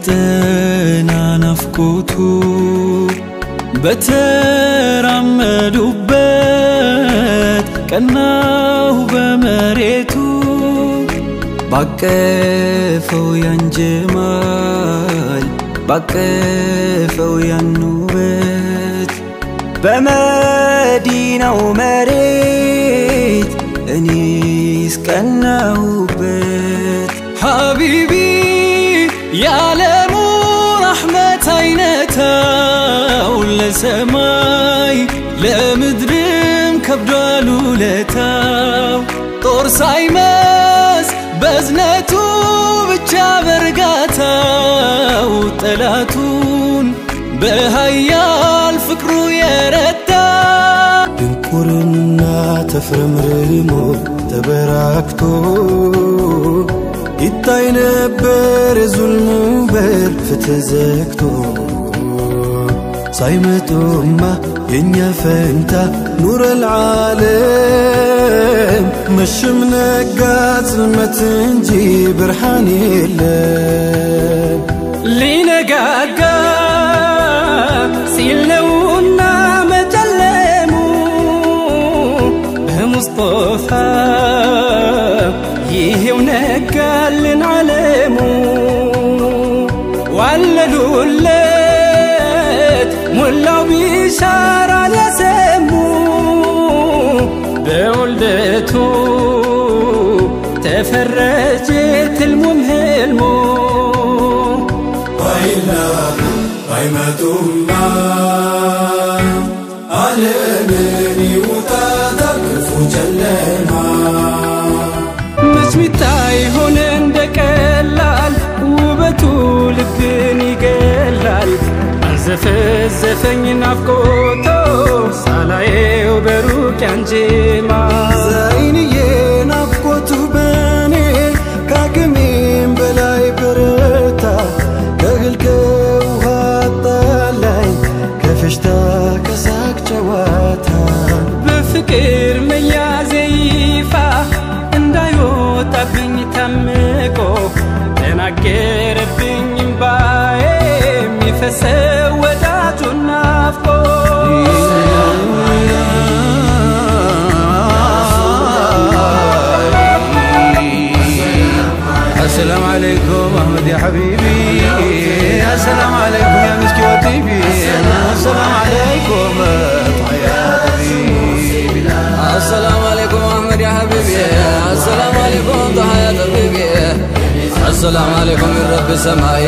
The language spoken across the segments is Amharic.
እንዳይጠና ናፍቆቱ በተራመዱበት ቀናሁ በመሬቱ ባቀፈው ያንጀማል ባቀፈው ያኑበት በመዲናው መሬት እኔስ ቀናሁበት ሐቢቢ ያለሙ ረሕመት አይነታው ለሰማይ ለምድርም ከብዷል ውለታው ጦር ሳይመስ በዝነቱ ብቻ በርጋታው ጠላቱን በኃያል ፍቅሩ የረታ ድንቁርና ተፍረምርሞ ተበራክቶ ይታይ ነበር ዙልሙ በፍትህ ዘግቶ ሳይመጡማ የኛ ፈንታ ኑር العالم مشم نقا ظلمت እንጂ ብርሃን የለም ሊነጋጋ ሲለውና መጨለሙ በሙስጠፋ ይሄው ነጋልን ዓለሙ ወለሉለት ሙላው ቢሻራ ለሰሙ በወልደቱ تفرجت المهم وإلا قيمتهما على مني وتذكف جلما مش متاي هون عندك اللال وبتو لبني قلال عزف الزفن نفقوتو سالاي وبروك عنجيما زيني نفقوتو بني كاكمين بلاي برتا كغلك وهطالي كفشتا كساك جواتا بفكر ميا زيفا اندايو تابيني تاميكو تناكير بيني مباي ميفسي وداتو نافقو السلام عليكم أحمد يا حبيبي السلام عليكم يا مسكي وطيبي السلام عليكم طحياتي السلام عليكم أحمد يا حبيبي السلام عليكم طحيات حبيبي السلام عليكم من رب السماء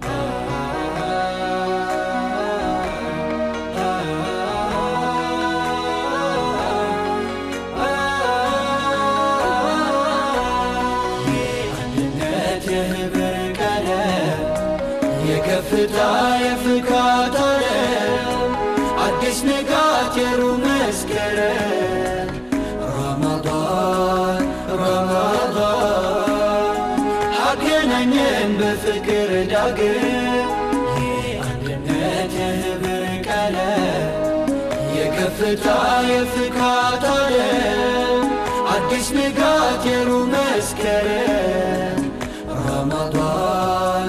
يكفتا يفكاتا عدس نقات يرو مسكرة رمضان رمضان حقنا نين بفكر داقر عندنات يهبر كلام يكفتا يفكاتا عدس نقات يرو مسكرة رمضان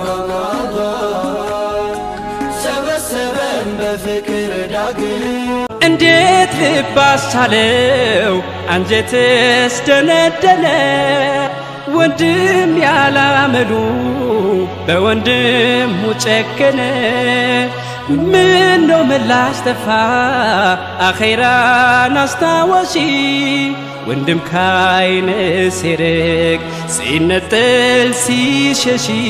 رمضان سبسبن بفكر داقر انديت لباسالو انجتس دندنه وندم يالاملو بوندم مچكنه منو ملاش تفا اخيرا نستاوشي وندم كاين سيرك سينتل سيششي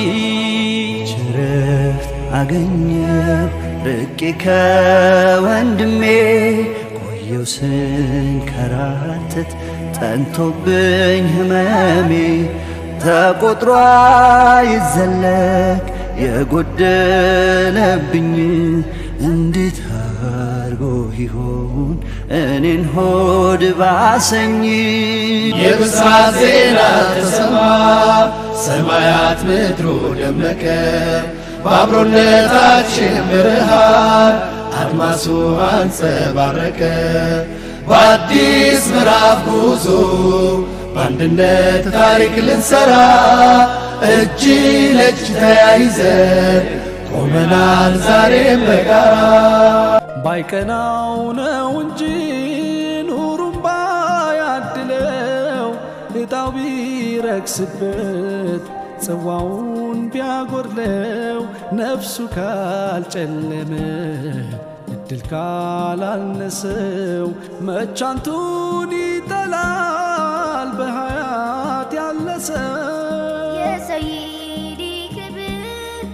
شرفت اغنيه رقيك وندمي ቆየው ስንከራተት ጠንቶብኝ ህመሜ ተቆጥሮ አይዘለቅ የጎደለብኝ እንዴት አርጎ ይሆን እኔን ሆድ ባሰኝ የብስራት ዜና ተሰማ ሰማያት ምድሩ ደመቀ ባብሮነታችን ብርሃን አድማሱ አንጸባረቀ በአዲስ ምዕራፍ ጉዞ በአንድነት ታሪክ ልንሰራ እጅ ለእጅ ተያይዘን ቆመናል ዛሬም በጋራ ባይቀናው ነው እንጂ ኑሩን ባያድለው እጣው ቢረክስበት ጽዋውን ቢያጎድለው ነፍሱ ካልጨለመ እድል ካላነሰው መቻንቱን ይጠላል በሐያት ያለሰው የሰይዲ ክብር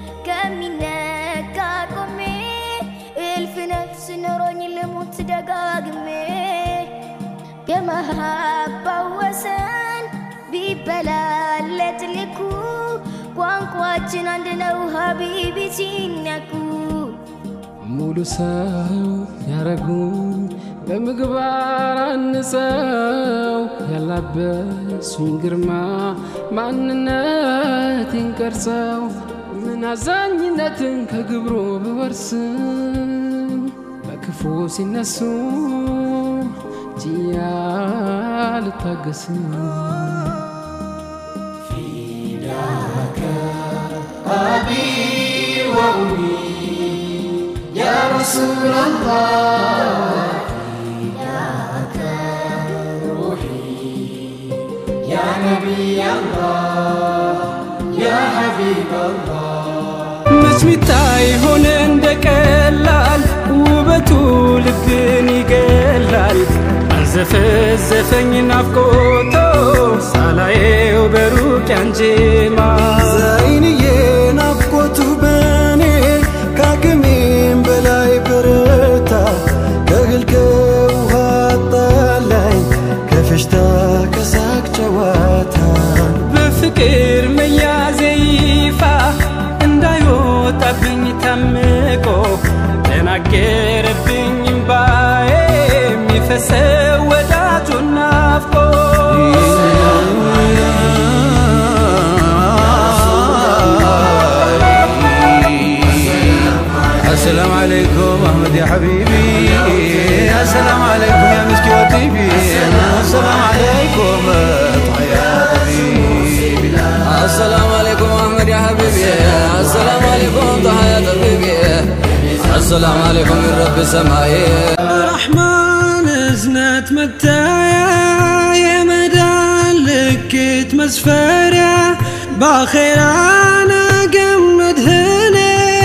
ከሚነካ ቆሜ እልፍ ነፍስ ኖሮኝ ልሙት ደጋግሜ የመሃባው ወሰን ቢበላለት ልኩ ቋንቋችን አንድ ነው ሀቢቢ ሲነኩ ሙሉ ሰው ያረጉኝ በምግባር አንሰው ያላበሱኝ ግርማ ማንነቴን ቀርጸው ምን አዛኝነትን ከግብሩ ብወርስም በክፉ ሲነሱ ጅያ ልታገስም ፊዳከ አቢ ወኡሚ يا رسول الله فداك روحي يا نبي الله يا حبيب الله مسميتاي هون اندقلال وبتو لبن يقلال زفزفኝ ናፍቆቶ ሳላየው በሩቅ አንጀማ ዘይንዬ ናፍቆቱ በኔ ካቅሜም በላይ በረታ ከግልከውሃ ጣላይ ከፍሽታ ከሳቅ ጨዋታ በፍቅር መያዜ ይፋ እንዳይወጣብኝ ታምቆ ተናገረብኝ እምባዬ የሚፈሰው ወዳጁን ናፍቆ السلام عليكم أحمد يا حبيبي السلام عليكم يا مسكي وطيبي السلام عليكم طحياتي السلام عليكم أحمد يا حبيبي السلام عليكم طحيات حبيبي السلام عليكم من رب السماء رحمن ازنت متايا يا مدان لكت مسفرة باخيرانا قمد هنا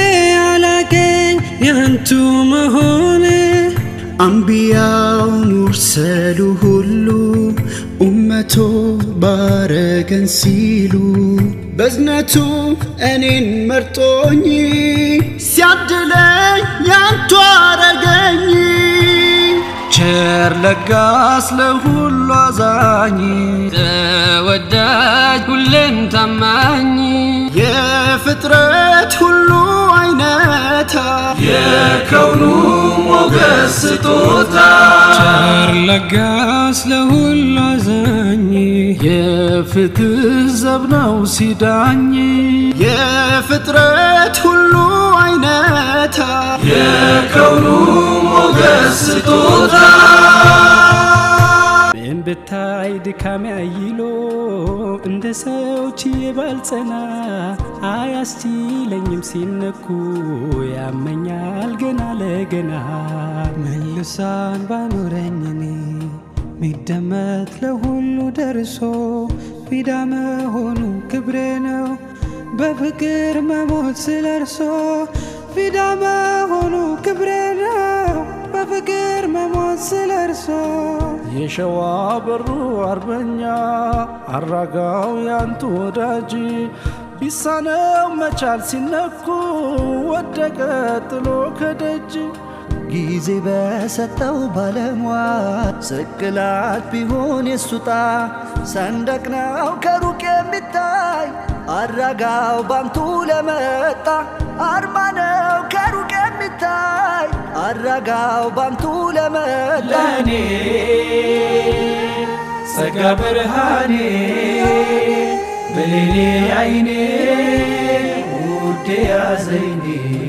ينتو مهوني أنبياء مرسلو هلو أمتو بارقن سيلو بزنتو أنين مرتوني سيادلي ينتو عرقني شير لقاس لهلو عزاني توداج كلن تماني يا فترة هلو عيناتا يا كونو مقسطوتا شار لقاس له العزاني يا فتر زبنا وسيداني يا فترة هلو عيناتا يا كونو مقسطوتا من بتاي دكامي عيلو እንደ ሰውች ይባልጸና አያስችለኝም ሲነኩ ያመኛል ገና ለገና መልሳን ባኖረኝ እኔ ሚደመጥ ለሁሉ ደርሶ ፊዳ መሆኑ ክብሬ ነው በፍቅር መሞት ስለርሶ ፊዳ መሆኑ ክብሬ ነው በፍቅር መሞት ስለርሶ የሸዋ በሩ አርበኛ አራጋው ያንቱ ወዳጅ ቢሳነው መቻል ሲነኩ ወደቀ ጥሎ ከደጅ ጊዜ በሰጠው ባለሟል ስቅላት ቢሆን የሱጣ ሰንደቅ ነው ከሩቅ የሚታይ አራጋው ባንቱ ለመጣ አርማ ነው ከሩቅ የሚታይ አራጋው ባንቱ ለመጣ ለኔ ሰጋ ብርሃኔ በሌሌ አይኔ ውዴ ያዘይኔ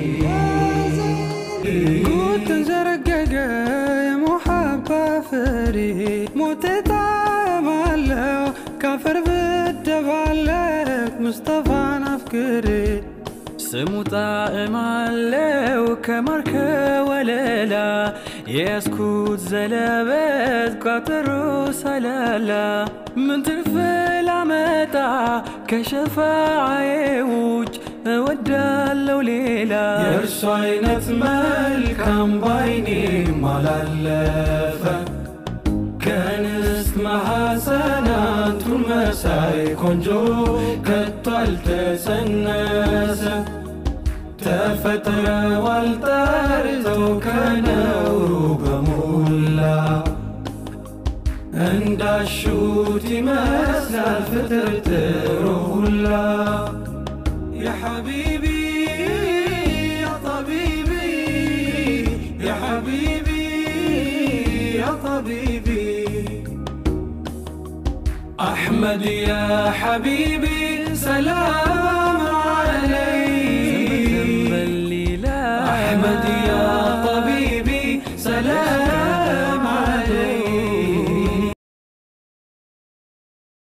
ተንዘረገገ የሙሐባ ፍሬ ሞቴታ ማለው ካፈር ብደባለቅ مصطفى نفكري سمو طائم علو كماركة وليلة يسكوت زلابت قطرو سلالة من ترفل عمتا كشفاعة يوج ودالو ليلة يرسو عينة ملكم بايني مالالفة كان اسمها سنة المساي كونجو كتال تسنسة تفتر والتارزو كان وروب مولا عند الشوت مسال فترت رولا يا حبيبي يا طبيبي يا حبيبي يا طبيبي أحمد يا حبيبي سلام